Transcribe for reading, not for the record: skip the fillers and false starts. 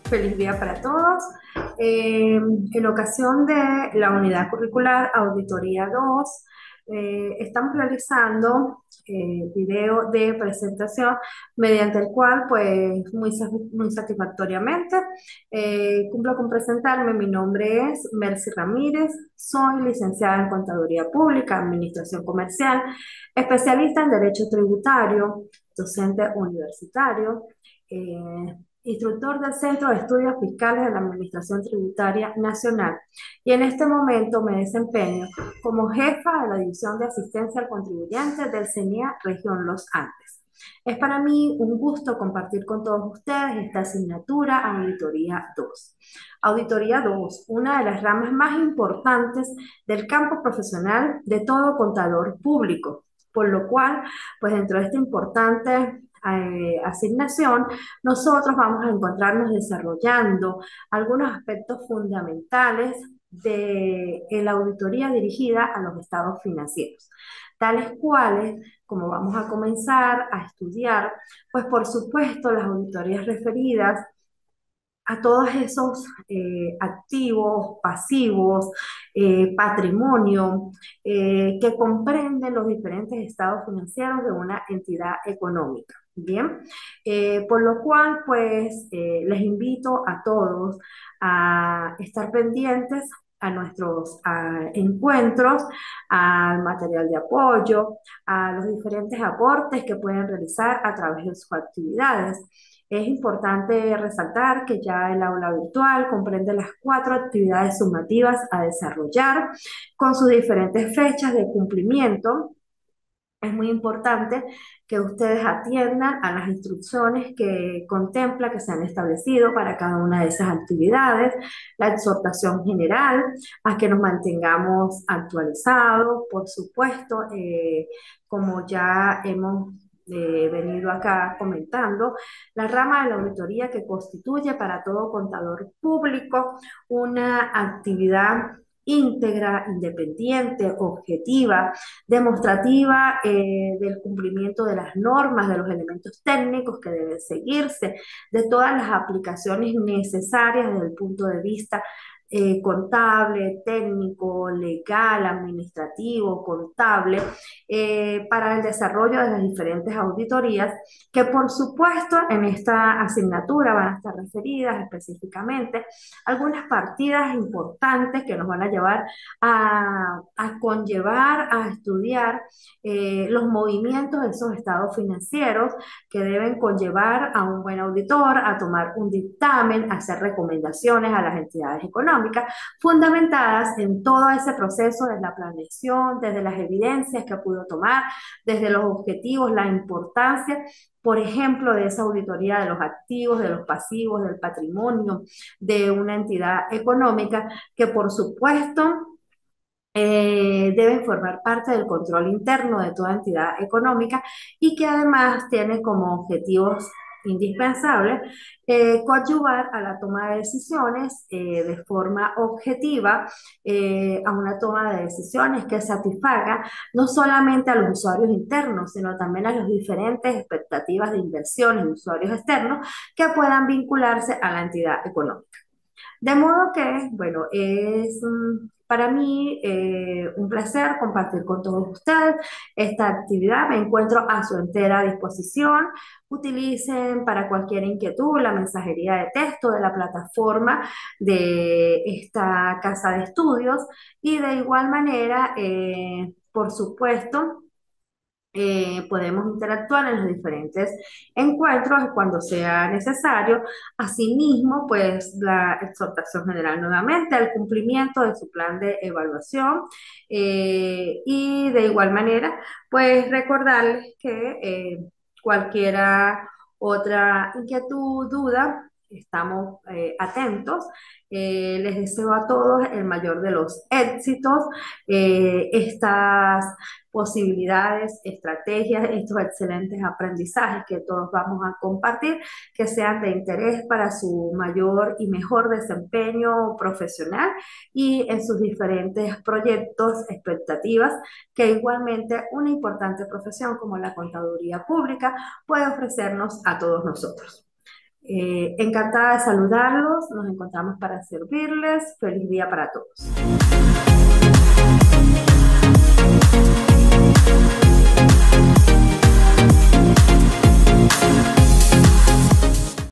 Feliz día para todos. En ocasión de la unidad curricular Auditoría 2, estamos realizando video de presentación mediante el cual, pues, muy satisfactoriamente, cumplo con presentarme. Mi nombre es Mercy Ramírez, soy licenciada en Contaduría Pública, Administración Comercial, especialista en Derecho Tributario, docente universitario. eh, Instructor del Centro de Estudios Fiscales de la Administración Tributaria Nacional, y en este momento me desempeño como jefa de la División de Asistencia al Contribuyente del CENIA Región Los Andes. Es para mí un gusto compartir con todos ustedes esta asignatura Auditoría 2. Auditoría 2, una de las ramas más importantes del campo profesional de todo contador público, por lo cual, pues dentro de esta importante asignación, nosotros vamos a encontrarnos desarrollando algunos aspectos fundamentales de la auditoría dirigida a los estados financieros, tales cuales, como vamos a comenzar a estudiar, pues por supuesto las auditorías referidas a todos esos activos, pasivos, patrimonio, que comprenden los diferentes estados financieros de una entidad económica. Bien, por lo cual, pues, les invito a todos a estar pendientes a nuestros encuentros, al material de apoyo, a los diferentes aportes que pueden realizar a través de sus actividades. Es importante resaltar que ya el aula virtual comprende las 4 actividades sumativas a desarrollar con sus diferentes fechas de cumplimiento. Es muy importante que ustedes atiendan a las instrucciones que contempla, que se han establecido para cada una de esas actividades, la exhortación general, a que nos mantengamos actualizados, por supuesto, como ya hemos venido acá comentando, la rama de la auditoría que constituye para todo contador público una actividad íntegra, independiente, objetiva, demostrativa del cumplimiento de las normas, de los elementos técnicos que deben seguirse, de todas las aplicaciones necesarias desde el punto de vista contable, técnico, legal, administrativo, contable, para el desarrollo de las diferentes auditorías, que por supuesto en esta asignatura van a estar referidas específicamente algunas partidas importantes que nos van a llevar a conllevar, a estudiar los movimientos de esos estados financieros que deben conllevar a un buen auditor a tomar un dictamen, a hacer recomendaciones a las entidades económicas, fundamentadas en todo ese proceso de la planeación, desde las evidencias que pudo tomar, desde los objetivos, la importancia, por ejemplo, de esa auditoría de los activos, de los pasivos, del patrimonio de una entidad económica, que por supuesto deben formar parte del control interno de toda entidad económica, y que además tiene como objetivos indispensables coadyuvar a la toma de decisiones de forma objetiva, a una toma de decisiones que satisfaga no solamente a los usuarios internos, sino también a las diferentes expectativas de inversión y usuarios externos que puedan vincularse a la entidad económica. De modo que, bueno, es para mí un placer compartir con todos ustedes esta actividad. Me encuentro a su entera disposición. Utilicen para cualquier inquietud la mensajería de texto de la plataforma de esta casa de estudios, y de igual manera, por supuesto, podemos interactuar en los diferentes encuentros cuando sea necesario. Asimismo, pues la exhortación general nuevamente al cumplimiento de su plan de evaluación, y de igual manera, pues recordarles que cualquiera otra inquietud, duda, estamos atentos. Les deseo a todos el mayor de los éxitos. Estas posibilidades, estrategias, estos excelentes aprendizajes que todos vamos a compartir, que sean de interés para su mayor y mejor desempeño profesional y en sus diferentes proyectos, expectativas, que igualmente una importante profesión como la contaduría pública puede ofrecernos a todos nosotros. Encantada de saludarlos, nos encontramos para servirles. Feliz día para todos.